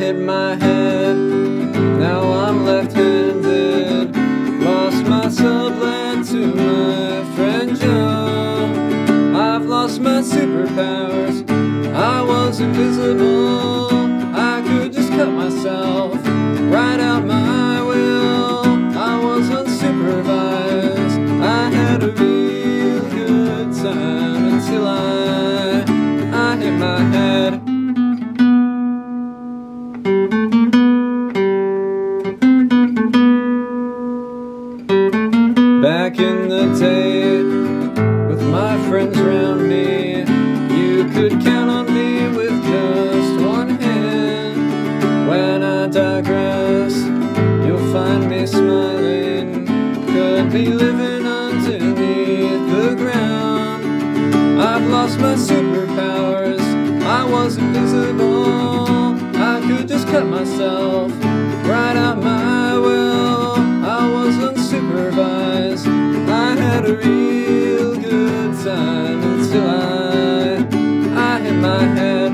hit my head, now I'm left-handed. Lost my sublet to my friend Joe. I've lost my superpowers, I was invisible. I could just cut myself, write out my will. I was unsupervised, I had a real good time until I hit my head. Back in the day, with my friends around me, you could count on me with just one hand. When I digress, you'll find me smiling. Could be living underneath the ground. I've lost my superpowers, I was invisible. I could just cut myself, write out my will. I was unsupervised, I had a real good time until I hit my head.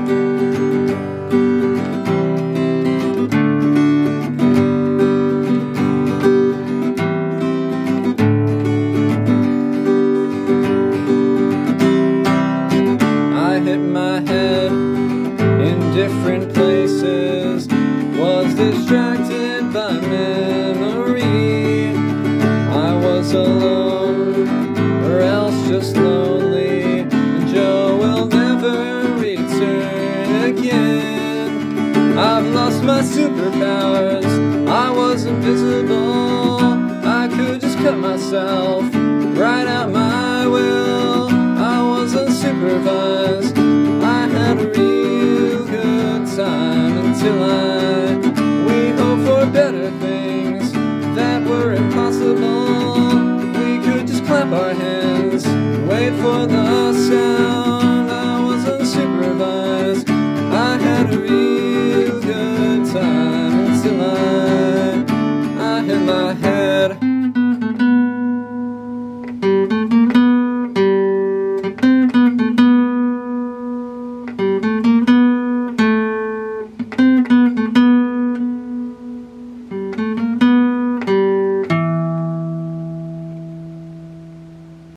I hit my head in different places, was distracted by memory. I was alone, or else just lonely, and Joe will never return again. I've lost my superpowers, I was invisible. I could just cut myself, write out my will. I was unsupervised,